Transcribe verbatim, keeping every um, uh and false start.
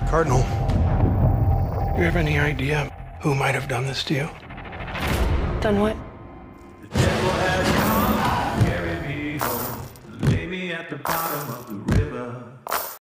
Cardinal, do you have any idea who might have done this to you? Done what? The devil has come, carry me home, lay me at the bottom of the